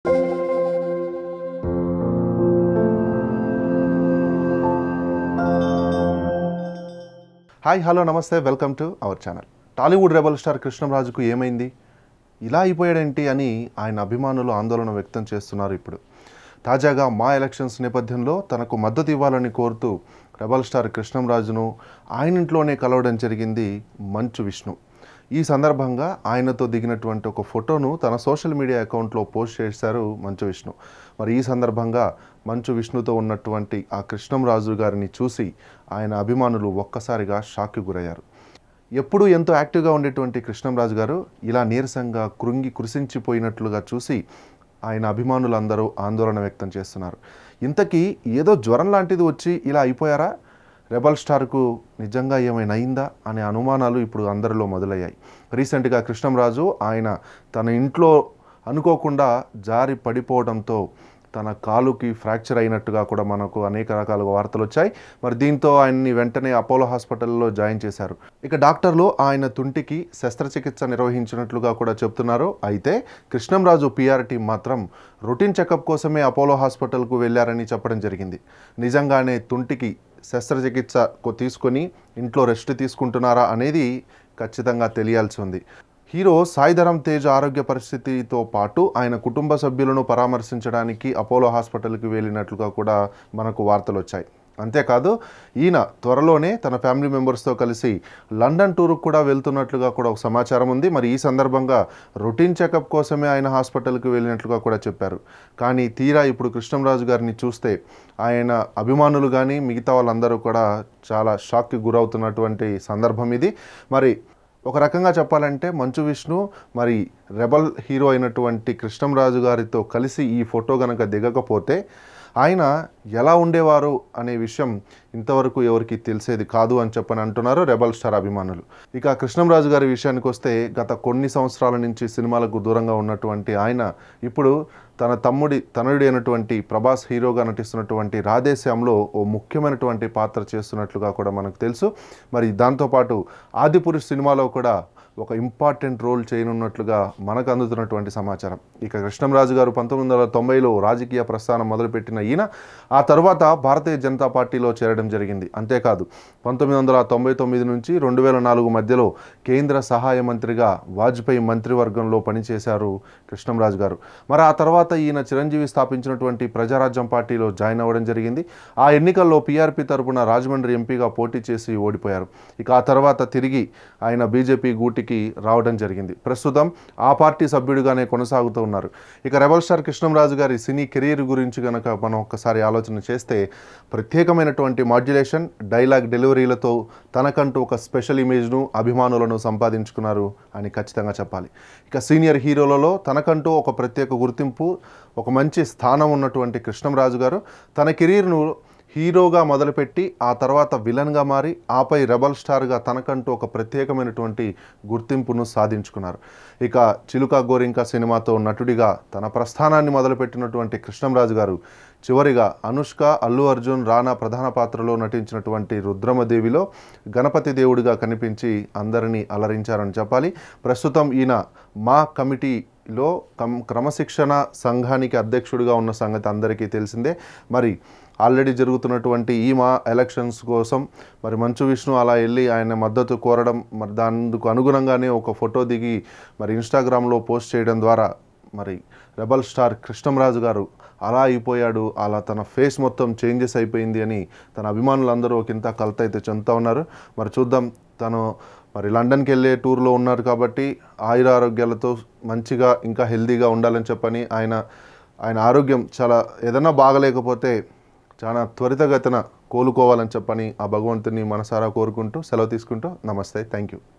Hi hello నమస్తే welcome to our channel. Tollywood rebel star Krishnam రాజుకు ఏమైంది, ఇలా అయిపోయాడేంటి అని ఆయన అభిమానులు ఆందోళన వ్యక్తం చేస్తున్నారు. ఇప్పుడు తాజాగా మా ఎలక్షన్స్ నేపథ్యంలో తనకు మద్దతు ఇవ్వాలని కోరుతూ రెబల్ స్టార్ కృష్ణం రాజును ఆయన ఇంట్లోనే కలవడం జరిగింది మంచు విష్ణు. ఈ సందర్భంగా ఆయనతో దిగినటువంటి ఒక ఫోటోను తన సోషల్ మీడియా అకౌంట్లో పోస్ట్ చేశారు మంచు విష్ణు. మరి ఈ సందర్భంగా మంచు విష్ణుతో ఉన్నటువంటి ఆ కృష్ణం రాజు గారిని చూసి ఆయన అభిమానులు ఒక్కసారిగా షాక్కి గురయ్యారు. ఎప్పుడూ ఎంతో యాక్టివ్గా ఉండేటువంటి కృష్ణం రాజు గారు ఇలా నీరసంగా కృంగి కృషించిపోయినట్లుగా చూసి ఆయన అభిమానులందరూ ఆందోళన వ్యక్తం చేస్తున్నారు. ఇంతకీ ఏదో జ్వరం లాంటిది వచ్చి ఇలా అయిపోయారా, రెబల్ స్టార్కు నిజంగా ఏమైనా అయిందా అనే అనుమానాలు ఇప్పుడు అందరిలో మొదలయ్యాయి. రీసెంట్గా కృష్ణం రాజు ఆయన తన ఇంట్లో అనుకోకుండా జారి పడిపోవడంతో తన కాలుకి ఫ్రాక్చర్ అయినట్టుగా కూడా మనకు అనేక రకాల వార్తలు వచ్చాయి. మరి దీంతో ఆయన్ని వెంటనే అపోలో హాస్పిటల్లో జాయిన్ చేశారు. ఇక డాక్టర్లు ఆయన తుంటికి శస్త్రచికిత్స నిర్వహించినట్లుగా కూడా చెప్తున్నారు. అయితే కృష్ణం రాజు పిఆర్ టీం మాత్రం రొటీన్ చెకప్ కోసమే అపోలో హాస్పిటల్కు వెళ్ళారని చెప్పడం జరిగింది. నిజంగానే తుంటికి శస్త్రచికిత్స తీసుకొని ఇంట్లో రెస్ట్ తీసుకుంటున్నారా అనేది ఖచ్చితంగా తెలియాల్సి ఉంది. హీరో సాయి ధరమ్ తేజ్ ఆరోగ్య పరిస్థితితో పాటు ఆయన కుటుంబ సభ్యులను పరామర్శించడానికి అపోలో హాస్పిటల్కి వెళ్ళినట్లుగా కూడా మనకు వార్తలు వచ్చాయి. అంతేకాదు ఈయన త్వరలోనే తన ఫ్యామిలీ మెంబర్స్తో కలిసి లండన్ టూర్కు కూడా వెళ్తున్నట్లుగా కూడా ఒక సమాచారం ఉంది. మరి ఈ సందర్భంగా రొటీన్ చెకప్ కోసమే ఆయన హాస్పిటల్కి వెళ్ళినట్లుగా కూడా చెప్పారు. కానీ తీరా ఇప్పుడు కృష్ణం రాజు గారిని చూస్తే ఆయన అభిమానులు కానీ మిగతా వాళ్ళందరూ కూడా చాలా షాక్కి గురవుతున్నటువంటి సందర్భం ఇది. మరి ఒక రకంగా చెప్పాలంటే మంచు విష్ణు మరి రెబల్ హీరో అయినటువంటి కృష్ణం రాజు గారితో కలిసి ఈ ఫోటో కనుక దిగకపోతే ఆయన ఎలా ఉండేవారు అనే విషయం ఇంతవరకు ఎవరికి తెలిసేది కాదు అని చెప్పని అంటున్నారు రెబల్ స్టార్ అభిమానులు. ఇక కృష్ణం రాజు గారి విషయానికి వస్తే గత కొన్ని సంవత్సరాల నుంచి సినిమాలకు దూరంగా ఉన్నటువంటి ఆయన ఇప్పుడు తన తనయుడు అయినటువంటి ప్రభాస్ హీరోగా నటిస్తున్నటువంటి రాధేశ్యామ్లో ఓ ముఖ్యమైనటువంటి పాత్ర చేస్తున్నట్లుగా కూడా మనకు తెలుసు. మరి దాంతోపాటు ఆదిపురుష్ సినిమాలో కూడా ఒక ఇంపార్టెంట్ రోల్ చేయనున్నట్లుగా మనకు అందుతున్నటువంటి సమాచారం. ఇక కృష్ణం రాజు గారు 1990లో రాజకీయ ప్రస్థానం మొదలుపెట్టిన ఈయన ఆ తర్వాత భారతీయ జనతా పార్టీలో చేరడం జరిగింది. అంతేకాదు 1999 నుంచి 2004 మధ్యలో కేంద్ర సహాయ మంత్రిగా వాజ్పేయి మంత్రివర్గంలో పనిచేశారు కృష్ణం రాజు గారు. మరి ఆ తర్వాత ఈయన చిరంజీవి స్థాపించినటువంటి ప్రజారాజ్యం పార్టీలో జాయిన్ అవ్వడం జరిగింది. ఆ ఎన్నికల్లో పీఆర్పీ తరపున రాజమండ్రి ఎంపీగా పోటీ చేసి ఓడిపోయారు. ఇక ఆ తర్వాత తిరిగి ఆయన బీజేపీ గూటికి రావడం జరిగింది. ప్రస్తుతం ఆ పార్టీ సభ్యుడిగానే కొనసాగుతూ ఉన్నారు. ఇక రెబల్ స్టార్ కృష్ణం రాజు గారి సినీ కెరీర్ గురించి కనుక మనం ఒక్కసారి ఆలోచన చేస్తే ప్రత్యేకమైనటువంటి మాడ్యులేషన్, డైలాగ్ డెలివరీలతో తనకంటూ ఒక స్పెషల్ ఇమేజ్ను అభిమానులను సంపాదించుకున్నారు అని ఖచ్చితంగా చెప్పాలి. ఇక సీనియర్ హీరోలలో తనకంటూ ఒక ప్రత్యేక గుర్తింపు, ఒక మంచి స్థానం ఉన్నటువంటి కృష్ణం రాజు గారు తన కెరీర్ను హీరోగా మొదలుపెట్టి ఆ తర్వాత విలన్గా మారి ఆపై రెబల్ స్టార్గా తనకంటూ ఒక ప్రత్యేకమైనటువంటి గుర్తింపును సాధించుకున్నారు. ఇక చిలుక గోరింక సినిమాతో నటుడిగా తన ప్రస్థానాన్ని మొదలుపెట్టినటువంటి కృష్ణం రాజు గారు చివరిగా అనుష్క, అల్లు అర్జున్, రానా ప్రధాన పాత్రలో నటించినటువంటి రుద్రమదేవిలో గణపతి దేవుడిగా కనిపించి అందరినీ అలరించారని చెప్పాలి. ప్రస్తుతం ఈయన మా కమిటీలో క్రమశిక్షణ సంఘానికి అధ్యక్షుడిగా ఉన్న సంగతి అందరికీ తెలిసిందే. మరి ఆల్రెడీ జరుగుతున్నటువంటి ఈ మా ఎలక్షన్స్ కోసం మరి మంచు విష్ణు అలా వెళ్ళి ఆయన మద్దతు కోరడం, మరి దానికి అనుగుణంగానే ఒక ఫోటో దిగి మరి ఇన్స్టాగ్రామ్లో పోస్ట్ చేయడం ద్వారా మరి రెబల్ స్టార్ కృష్ణం రాజు గారు అలా అయిపోయాడు, అలా తన ఫేస్ మొత్తం చేంజెస్ అయిపోయింది అని తన అభిమానులందరూ ఒకంత కలత అయితే చెందుతూ ఉన్నారు. మరి చూద్దాం, తను మరి లండన్కి వెళ్ళే టూర్లో ఉన్నారు కాబట్టి ఆయురారోగ్యాలతో మంచిగా ఇంకా హెల్దీగా ఉండాలని చెప్పని ఆయన ఆరోగ్యం చాలా ఏదైనా బాగలేకపోతే చాలా త్వరితగతిన కోలుకోవాలని చెప్పని ఆ భగవంతుని మనసారా కోరుకుంటూ సెలవు తీసుకుంటూ నమస్తే, థ్యాంక్ యూ.